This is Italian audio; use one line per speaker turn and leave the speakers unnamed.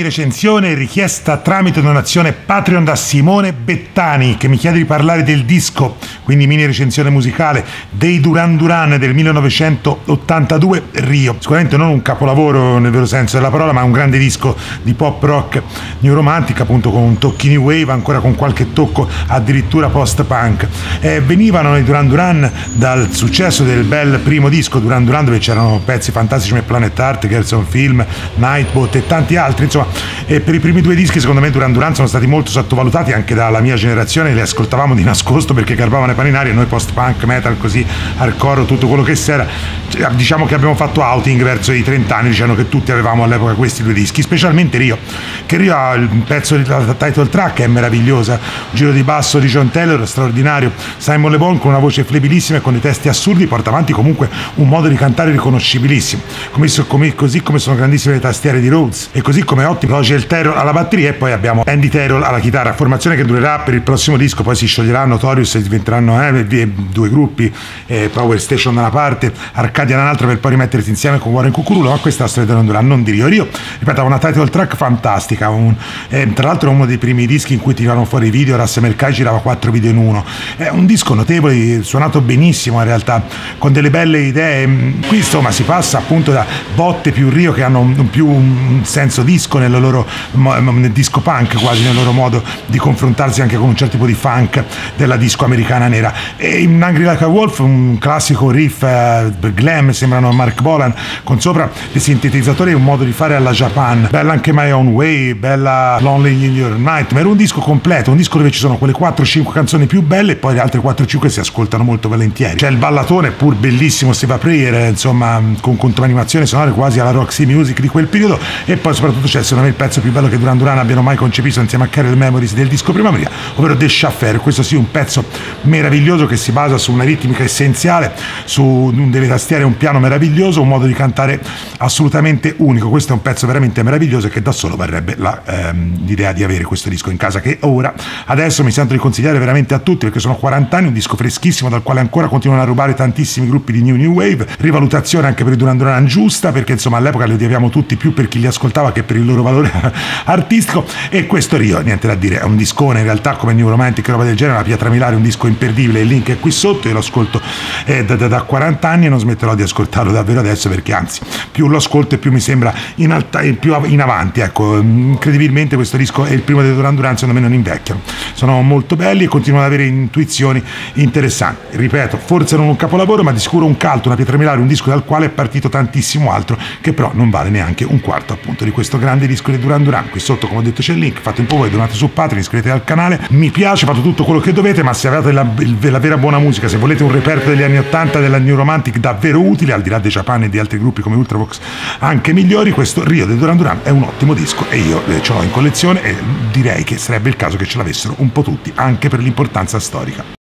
recensione richiesta tramite donazione Patreon da Simone Bettani, che mi chiede di parlare del disco, quindi mini recensione musicale, dei Duran Duran del 1982, Rio. Sicuramente non un capolavoro nel vero senso della parola, ma un grande disco di pop rock new romantic, appunto con tocchi new wave, ancora con qualche tocco addirittura post-punk. Venivano i Duran Duran dal successo del bel primo disco Duran Duran, dove c'erano pezzi fantastici come Planet Heart, Girls on Film, Nightbot e tanti altri, insomma. E per i primi due dischi secondo me Duran Duran sono stati molto sottovalutati anche dalla mia generazione, li ascoltavamo di nascosto perché garbavano i paninari, e noi post-punk, metal, così, hardcore, tutto quello che c'era. Diciamo che abbiamo fatto outing verso i 30 anni dicendo che tutti avevamo all'epoca questi due dischi, specialmente Rio, che Rio ha il pezzo della title track, è meravigliosa, un giro di basso di John Taylor straordinario, Simon Le Bon con una voce flebilissima e con dei testi assurdi porta avanti comunque un modo di cantare riconoscibilissimo, così come sono grandissime le tastiere di Rhodes, e così come ottimo Roger Terrell alla batteria, e poi abbiamo Andy Terrell alla chitarra, formazione che durerà per il prossimo disco, poi si scioglieranno Notorious e diventeranno due gruppi, Power Station da una parte, Arcadia dall'altra, per poi rimettersi insieme con Warren Cucurulo. Ma questa è la storia di Duran Duran, non di Rio. Rio, ripeto, ha una title track fantastica, tra l'altro uno dei primi dischi in cui tiravano fuori i video, Ras Melkai girava 4 video in uno, è un disco notevole, suonato benissimo in realtà, con delle belle idee. Qui insomma si passa appunto da botte più Rio, che hanno più un senso disco nel loro disco punk, quasi nel loro modo di confrontarsi anche con un certo tipo di funk della disco americana nera, e in Hungry Like a Wolf un classico riff glam, sembrano Mark Bolan, con sopra dei sintetizzatori e un modo di fare alla Japan. Bella anche My Own Way, bella Lonely in Your Night, ma era un disco completo, un disco dove ci sono quelle 4-5 canzoni più belle e poi le altre 4-5 si ascoltano molto volentieri. C'è il ballatone pur bellissimo, Save a Prayer, insomma, con controanimazione sonore quasi alla Roxy Music di quel periodo, e poi soprattutto c'è secondo me il pezzo più bello che Duran Duran abbiano mai concepito insieme a Carol Memories del disco Primavera, ovvero The Shaffer. Questo sì, un pezzo meraviglioso che si basa su una ritmica essenziale, su delle tastiere, un piano meraviglioso, un modo di cantare assolutamente unico. Questo è un pezzo veramente meraviglioso che da solo varrebbe l'idea di avere questo disco in casa, che adesso mi sento di consigliare veramente a tutti, perché sono 40 anni, un disco freschissimo dal quale ancora continuano a rubare tantissimi gruppi di new wave, rivalutazione anche per i Duran Duran giusta, perché insomma all'epoca li odiavamo tutti più per chi li ascoltava che per il loro valore artistico. E questo Rio, niente da dire, è un discone in realtà, come New Romantic e roba del genere, una pietra milare, un disco imperdibile. Il link è qui sotto, io lo ascolto da 40 anni e non smetterò di ascoltarlo davvero adesso, perché anzi più lo ascolto e più mi sembra più in avanti, ecco. Incredibilmente questo disco è il primo dei Duran Duran, secondo me non invecchiano, sono molto belli e continuano ad avere intuizioni interessanti. Ripeto, forse non un capolavoro, ma di sicuro un caldo, una pietra milare, un disco dal quale è partito tantissimo altro, che però non vale neanche un quarto appunto di questo grande disco di Duran Duran. Qui sotto, come ho detto, c'è il link, fate un po' voi, donate su Patreon, iscrivetevi al canale, mi piace, fate tutto quello che dovete, ma se avete la vera buona musica, se volete un reperto degli anni 80 della New Romantic davvero utile, al di là dei Japan e di altri gruppi come Ultravox anche migliori, questo Rio dei Duran Duran è un ottimo disco, e io ce l'ho in collezione, e direi che sarebbe il caso che ce l'avessero un po' tutti, anche per l'importanza storica.